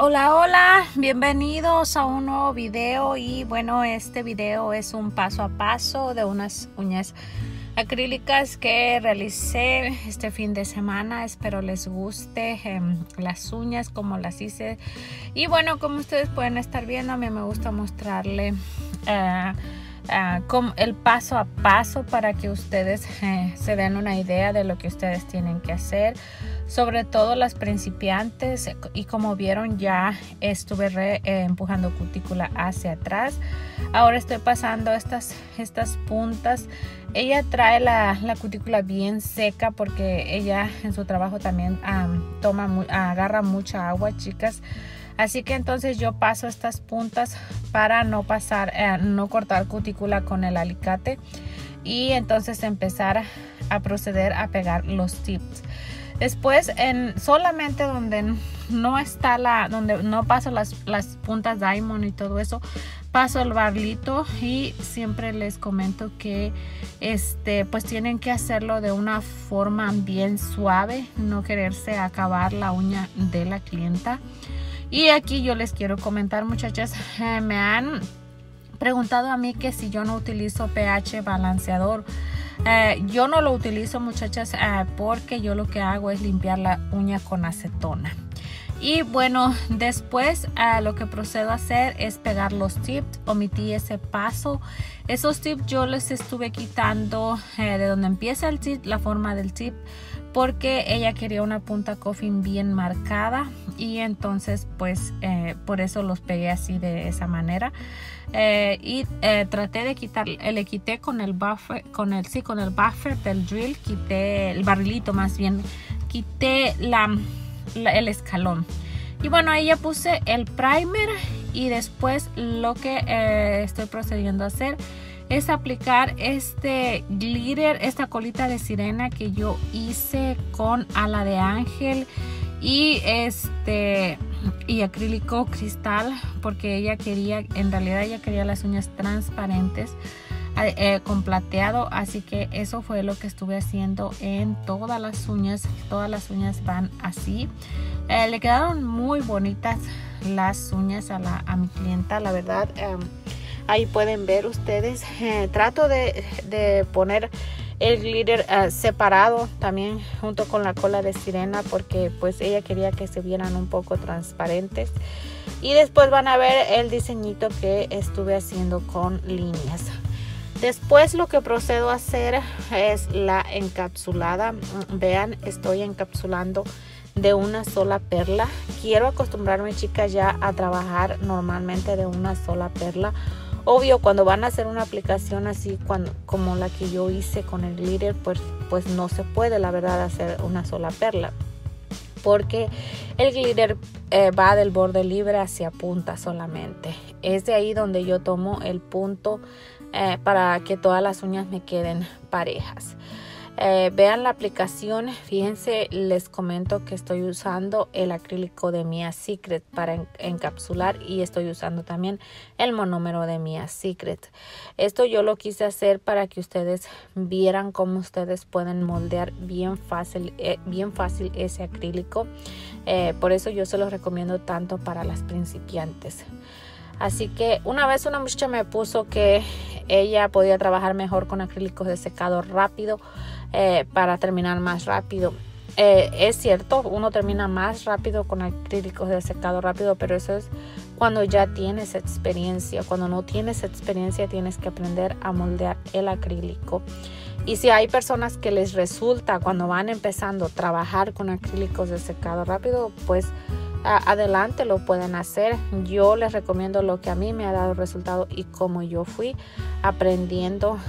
Hola, hola, bienvenidos a un nuevo video y bueno, este video es un paso a paso de unas uñas acrílicas que realicé este fin de semana. Espero les guste las uñas como las hice. Y bueno, como ustedes pueden estar viendo, a mí me gusta mostrarle el paso a paso para que ustedes se den una idea de lo que ustedes tienen que hacer, sobre todo las principiantes. Y como vieron, ya estuve empujando cutícula hacia atrás. Ahora estoy pasando estas puntas. Ella trae la cutícula bien seca porque ella en su trabajo también agarra mucha agua, chicas. Así que entonces yo paso estas puntas para no cortar cutícula con el alicate y entonces empezar a proceder a pegar los tips. Después, solamente donde no paso las puntas diamond y todo eso, paso el barlito. Y siempre les comento que pues tienen que hacerlo de una forma bien suave, no quererse acabar la uña de la clienta. Y aquí yo les quiero comentar, muchachas, me han preguntado a mí que si yo no utilizo pH balanceador. Yo no lo utilizo, muchachas, porque yo lo que hago es limpiar la uña con acetona. Y bueno, después lo que procedo a hacer es pegar los tips. Omití ese paso. Esos tips yo les estuve quitando de donde empieza el tip, la forma del tip, porque ella quería una punta coffin bien marcada y entonces pues por eso los pegué así de esa manera. Traté de quitar, le quité con el buffer, con el buffer del drill, quité el barrilito, más bien quité el escalón. Y bueno, ahí ya puse el primer y después lo que estoy procediendo a hacer es aplicar este glitter, esta colita de sirena que yo hice con ala de ángel y acrílico cristal, porque en realidad ella quería las uñas transparentes con plateado. Así que eso fue lo que estuve haciendo en todas las uñas. Todas las uñas van así. Le quedaron muy bonitas las uñas a mi clienta, la verdad. Ahí pueden ver ustedes. Trato de poner el glitter separado también junto con la cola de sirena, porque pues ella quería que se vieran un poco transparentes. Y después van a ver el diseñito que estuve haciendo con líneas. Después lo que procedo a hacer es la encapsulada. Vean, estoy encapsulando de una sola perla. Quiero acostumbrarme, chicas, ya a trabajar normalmente de una sola perla. Obvio, cuando van a hacer una aplicación así como la que yo hice con el glitter, pues no se puede, la verdad, hacer una sola perla, porque el glitter va del borde libre hacia punta solamente. Es de ahí donde yo tomo el punto para que todas las uñas me queden parejas. Vean la aplicación. Fíjense, les comento que estoy usando el acrílico de Mia Secret para encapsular y estoy usando también el monómero de Mia Secret. Esto yo lo quise hacer para que ustedes vieran cómo ustedes pueden moldear bien fácil ese acrílico. Por eso yo se los recomiendo tanto para las principiantes. Así que una vez una muchacha me puso que ella podía trabajar mejor con acrílicos de secado rápido para terminar más rápido. Es cierto, uno termina más rápido con acrílicos de secado rápido, pero eso es cuando ya tienes experiencia. Cuando no tienes experiencia, tienes que aprender a moldear el acrílico. Y si hay personas que les resulta cuando van empezando a trabajar con acrílicos de secado rápido, pues adelante, lo pueden hacer. Yo les recomiendo lo que a mí me ha dado resultado y cómo yo fui aprendiendo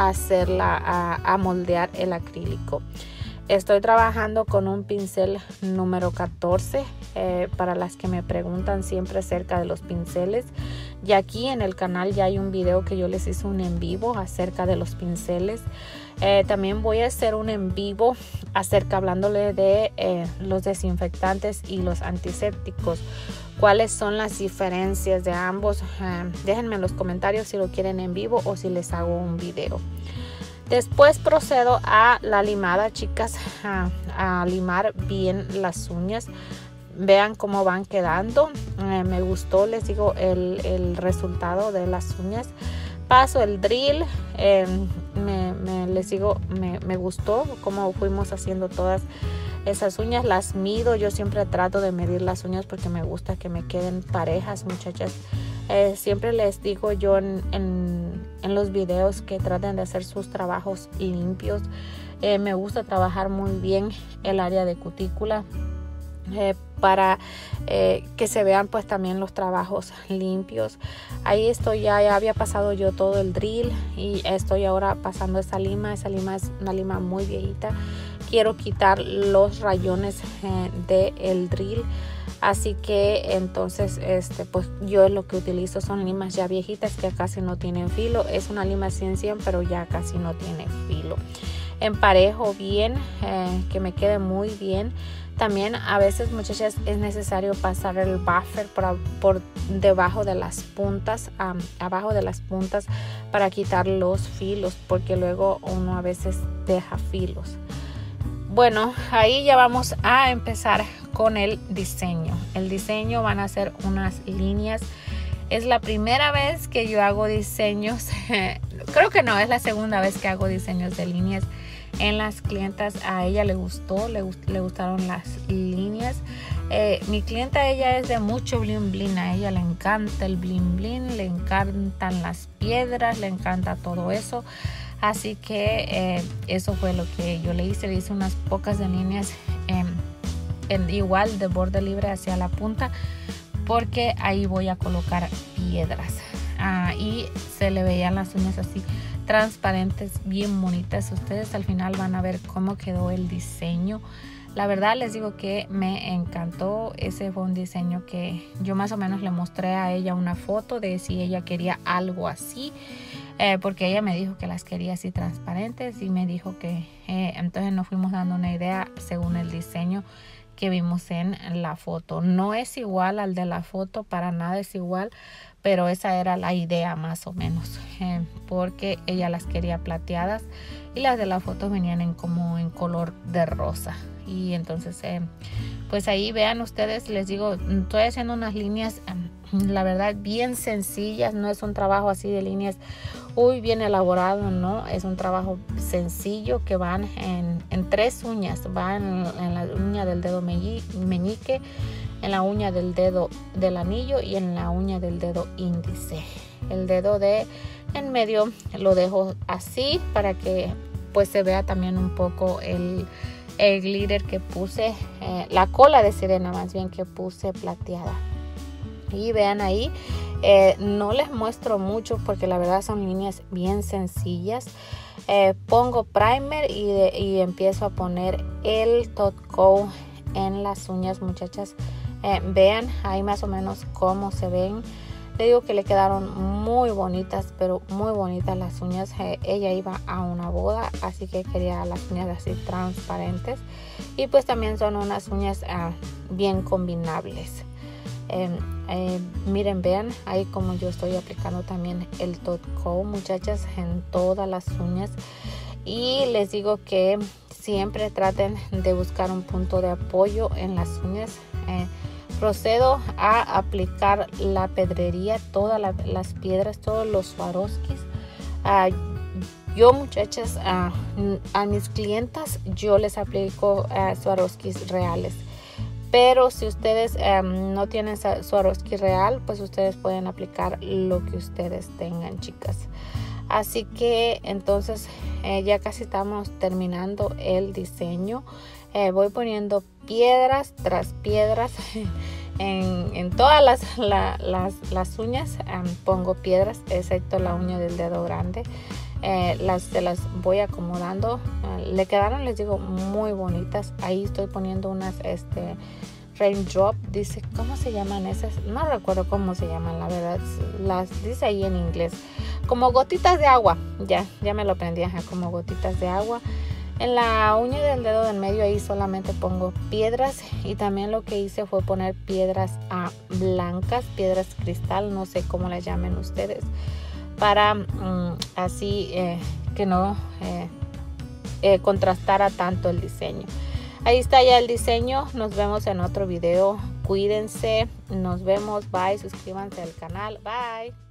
a moldear el acrílico. Estoy trabajando con un pincel número 14 para las que me preguntan siempre acerca de los pinceles. Y aquí en el canal ya hay un video que yo les hice un en vivo acerca de los pinceles. También voy a hacer un en vivo hablándole de los desinfectantes y los antisépticos. ¿Cuáles son las diferencias de ambos? Déjenme en los comentarios si lo quieren en vivo o si les hago un video. Después procedo a la limada, chicas, a limar bien las uñas. vean cómo van quedando. Me gustó, les digo, el resultado de las uñas. Paso el drill. Les digo, me gustó cómo fuimos haciendo todas esas uñas. Las mido, yo siempre trato de medir las uñas porque me gusta que me queden parejas, muchachas. Siempre les digo yo en los videos que traten de hacer sus trabajos limpios. Me gusta trabajar muy bien el área de cutícula para que se vean pues también los trabajos limpios. Ahí estoy, ya había pasado yo todo el drill y estoy ahora pasando esa lima. Esa lima es una lima muy viejita. Quiero quitar los rayones del drill. Así que entonces pues yo lo que utilizo son limas ya viejitas que casi no tienen filo. Es una lima 100 pero ya casi no tiene filo. Emparejo bien, que me quede muy bien. También a veces, muchachas, es necesario pasar el buffer por debajo de las puntas, abajo de las puntas, para quitar los filos, porque luego uno a veces deja filos. Bueno, ahí ya vamos a empezar con el diseño. El diseño van a ser unas líneas. Es la primera vez que yo hago diseños. Creo que no, es la segunda vez que hago diseños de líneas en las clientas. A ella le gustó, le gustaron las líneas. Mi clienta, ella es de mucho bling bling. A ella le encanta el bling bling, le encantan las piedras, le encanta todo eso. Así que eso fue lo que yo le hice. Le hice unas pocas de líneas igual de borde libre hacia la punta, porque ahí voy a colocar piedras. Y se le veían las uñas así transparentes, bien bonitas. Ustedes al final van a ver cómo quedó el diseño. La verdad les digo que me encantó. Ese fue un diseño que yo más o menos le mostré a ella una foto de si ella quería algo así, porque ella me dijo que las quería así transparentes, y me dijo que entonces nos fuimos dando una idea según el diseño que vimos en la foto. No es igual al de la foto, para nada es igual, pero esa era la idea más o menos, porque ella las quería plateadas y las de la foto venían como en color de rosa. Y entonces pues ahí vean ustedes, les digo, estoy haciendo unas líneas la verdad bien sencillas. No es un trabajo así de líneas bien elaborado, no, es un trabajo sencillo que van en 3 uñas. Van en la uña del dedo meñique, en la uña del dedo del anillo y en la uña del dedo índice. El dedo de en medio lo dejo así para que pues se vea también un poco el glitter que puse, la cola de sirena más bien que puse plateada. Y vean ahí, no les muestro mucho porque la verdad son líneas bien sencillas. Pongo primer y empiezo a poner el top coat en las uñas, muchachas. Vean ahí más o menos cómo se ven. Le digo que le quedaron muy bonitas, pero muy bonitas las uñas. Ella iba a una boda, así que quería las uñas así transparentes. Y pues también son unas uñas bien combinables. Miren, vean ahí como yo estoy aplicando también el top coat, muchachas, en todas las uñas. Y les digo que siempre traten de buscar un punto de apoyo en las uñas. Procedo a aplicar la pedrería, todas las piedras, todos los Swarovskis. Yo, muchachas, a mis clientas yo les aplico Swarovskis reales. Pero si ustedes no tienen Swarovski real, pues ustedes pueden aplicar lo que ustedes tengan, chicas. Así que entonces ya casi estamos terminando el diseño. Voy poniendo piedras tras piedras en todas las uñas. Pongo piedras excepto la uña del dedo grande. Se las voy acomodando. Le quedaron, les digo, muy bonitas. Ahí estoy poniendo unas raindrop, dice, ¿cómo se llaman esas? No recuerdo cómo se llaman, la verdad. Las dice ahí en inglés, como gotitas de agua. Ya me lo aprendí, como gotitas de agua. En la uña del dedo del medio ahí solamente pongo piedras, y también lo que hice fue poner piedras blancas, piedras cristal, no sé cómo las llamen ustedes, para así que no contrastara tanto el diseño. Ahí está ya el diseño. Nos vemos en otro video. Cuídense. Nos vemos. Bye. Suscríbanse al canal. Bye.